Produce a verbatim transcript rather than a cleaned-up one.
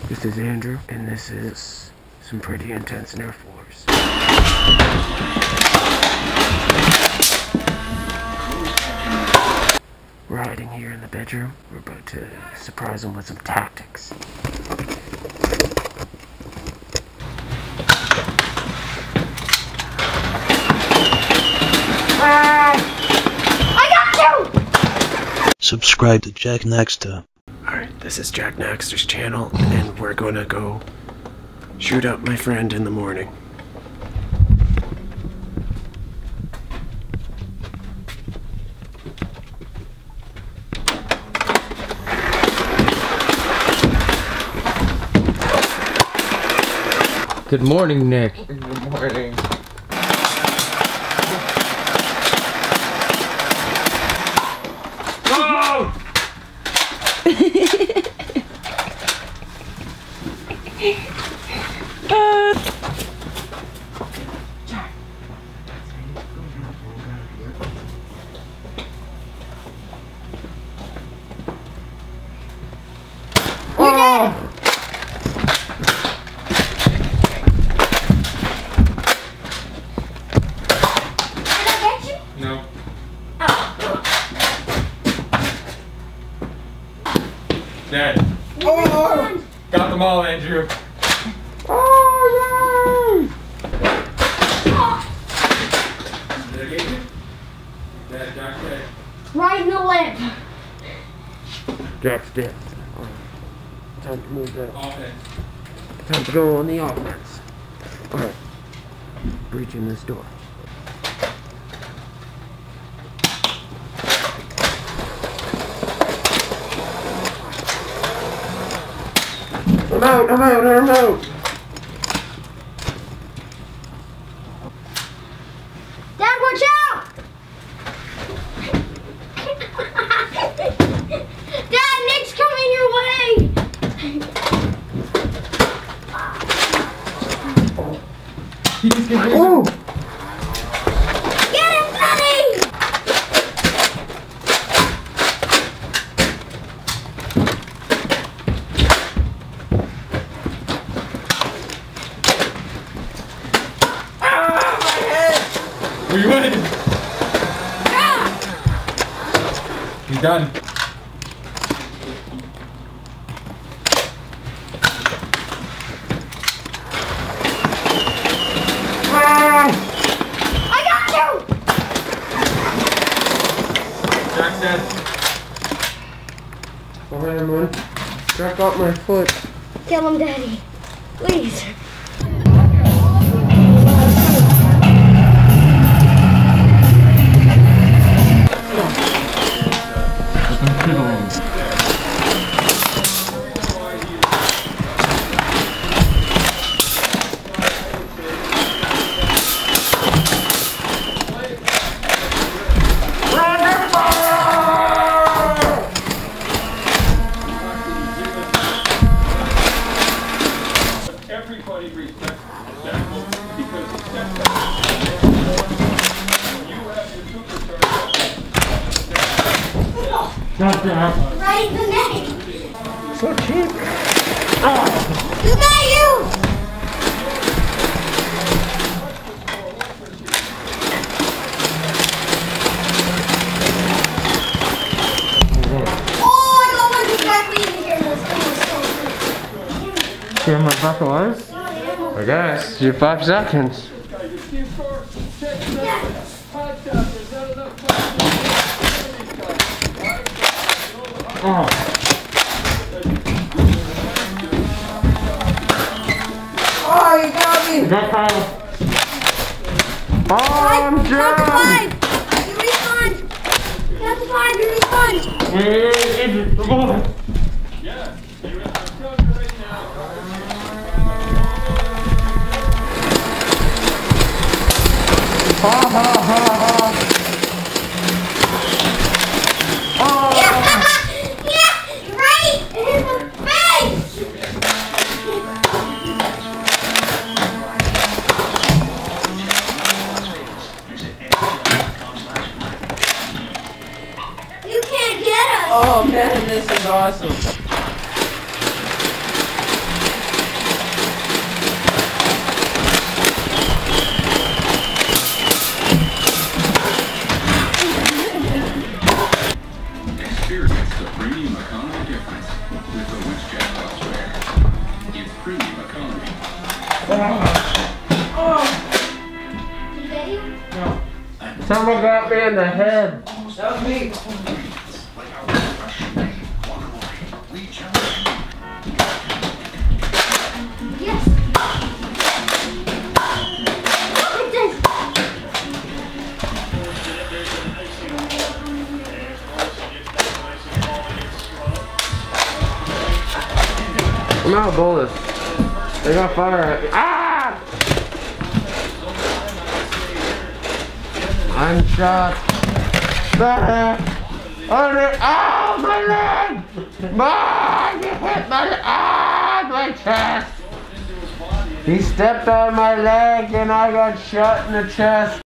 This is Andrew, and this is some pretty intense Nerf wars. We're hiding here in the bedroom. We're about to surprise them with some tactics. Subscribe to Jack Naxter. Alright, this is Jack Naxter's channel, and we're gonna go shoot up my friend in the morning. Good morning, Nick. Good morning. Go! uh. Oh! No. Dead. Oh! Got them all, Andrew. Oh no! Did I get you? Dead, Jack dead. Right in the lip. Jack's dead. Oh, time to move that. Offense. Time to go on the offense. Alright. Breaching this door. I'm out, I'm out, I'm out! Dad, watch out! Dad, Nick's coming your way! Oh! Get him, Daddy! We win! He's done. I got you! Jack's dead. Alright, everyone. Strap out my foot. Kill him, Daddy. Please. Everybody respects Jack because he stepped up. You have your superstar. Not that. Right in the neck. So cheap. Is that you? Oh, I got one exactly in here. See how my buckle is? I guess. Your five seconds. Oh. Oh, you got me! You got Kyle. Oh, I'm Count to down! five. You respawn. Count to five. You respawn. Come on! Yeah, you're in the cover right now. Ha ha ha ha! Oh! Yeah, yeah, right in the face. You can't get us. Oh man, this is awesome. Did he get you? Someone got me in the head. That was me. Yes. Look at this. I'm out of bullets. They got fire at me. Ah! I'm shot. There. Under. Ah, my leg! Ah, you hit my. Ah, my chest. He stepped on my leg and I got shot in the chest.